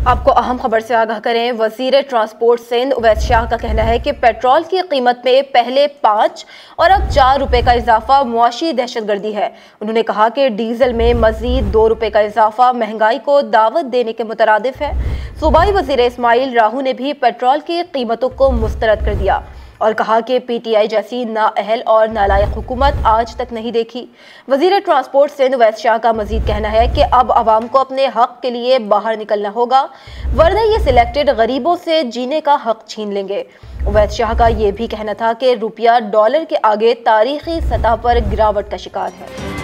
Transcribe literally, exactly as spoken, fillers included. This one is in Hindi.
आपको अहम खबर से आगाह करें। वजीर ट्रांसपोर्ट सिंध उवैस शाह का कहना है कि पेट्रोल की कीमत में पहले पाँच और अब चार रुपए का इजाफा मुआशी दहशतगर्दी है। उन्होंने कहा कि डीजल में मजीद दो रुपए का इजाफा महंगाई को दावत देने के मुतरादिफ है। सूबाई वजीर इस्माइल राहू ने भी पेट्रोल की कीमतों को मुस्तरद कर दिया और कहा कि पीटीआई जैसी नाअहल और नालायक हुकूमत आज तक नहीं देखी। वजीर ट्रांसपोर्ट सिंध उवैस शाह का मजीद कहना है कि अब आवाम को अपने हक के लिए बाहर निकलना होगा, वरना ये सिलेक्टेड गरीबों से जीने का हक छीन लेंगे। उवैस शाह का ये भी कहना था कि रुपया डॉलर के आगे तारीखी सतह पर गिरावट का शिकार है।